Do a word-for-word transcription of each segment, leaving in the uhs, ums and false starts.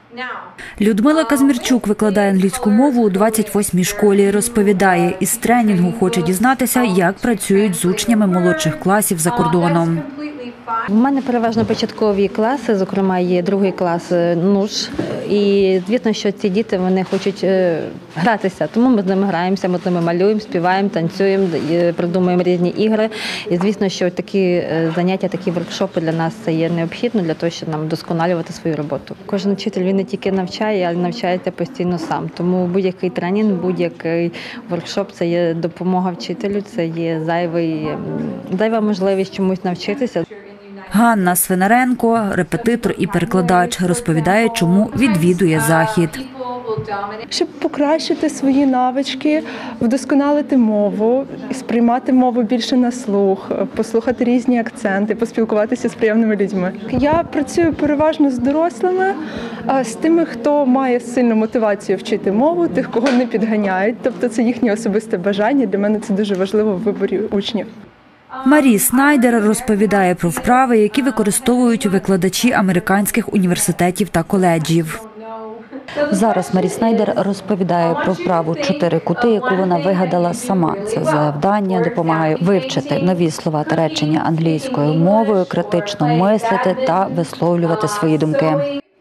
Людмила Казмірчук викладає англійську мову у двадцять восьмій школі. Розповідає, із тренінгу хоче дізнатися, як працюють з учнями молодших класів за кордоном. У мене переважно початкові класи, зокрема є другий клас НУШ. І звісно, що ці діти вони хочуть гратися, тому ми з ними граємося, ми з ними малюємо, співаємо, танцюємо, придумуємо різні ігри. І звісно, що такі заняття, такі воркшопи для нас це є необхідно для того, щоб нам вдосконалювати свою роботу. Кожен вчитель він не тільки навчає, але навчається постійно сам. Тому будь-який тренінг, будь-який воркшоп – це є допомога вчителю, це є зайвий, зайва можливість чомусь навчитися. Ганна Свинаренко, репетитор і перекладач, розповідає, чому відвідує захід. Щоб покращити свої навички, вдосконалити мову, сприймати мову більше на слух, послухати різні акценти, поспілкуватися з приємними людьми. Я працюю переважно з дорослими, з тими, хто має сильну мотивацію вчити мову, тих, кого не підганяють. Тобто це їхнє особисте бажання. Для мене це дуже важливо в виборі учнів. Марі Снайдер розповідає про вправи, які використовують викладачі американських університетів та коледжів. Зараз Марі Снайдер розповідає про вправу «Чотири кути», яку вона вигадала сама. Це завдання допомагає вивчити нові слова та речення англійською мовою, критично мислити та висловлювати свої думки.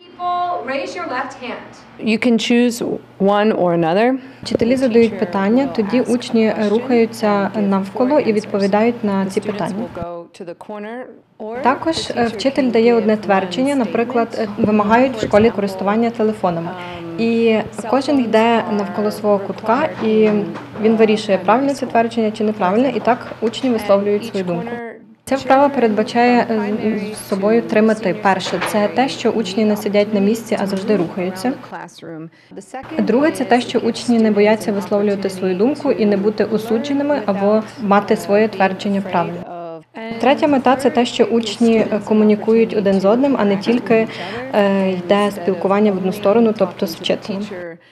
You can choose one or another. Вчителі задають питання, тоді учні рухаються навколо і відповідають на ці питання. Також вчитель дає одне твердження, наприклад, вимагають в школі користування телефонами. І кожен йде навколо свого кутка, і він вирішує, правильне це твердження чи неправильне, і так учні висловлюють свою думку. Ця вправа передбачає з собою три мети. Перше – це те, що учні не сидять на місці, а завжди рухаються. Друге – це те, що учні не бояться висловлювати свою думку і не бути осудженими або мати своє твердження правильне. Третя мета – це те, що учні комунікують один з одним, а не тільки е, йде спілкування в одну сторону, тобто з вчителем.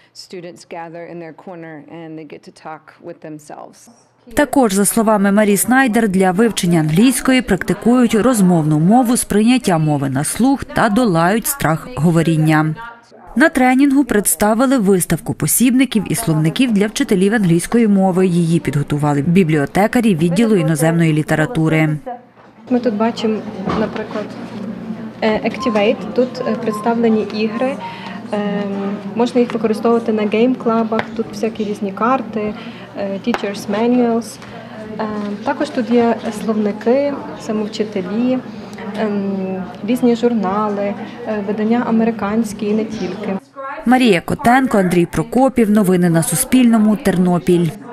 Також, за словами Марі Снайдер, для вивчення англійської практикують розмовну мову, сприйняття мови на слух та долають страх говоріння. На тренінгу представили виставку посібників і словників для вчителів англійської мови. Її підготували бібліотекарі відділу іноземної літератури. Ми тут бачимо, наприклад, Activate. Тут представлені ігри. Можна їх використовувати на гейм-клабах, тут всякі різні карти, teachers manuals. Також тут є словники, самовчителі, різні журнали, видання американські і не тільки. Марія Котенко, Андрій Прокопів. Новини на Суспільному. Тернопіль.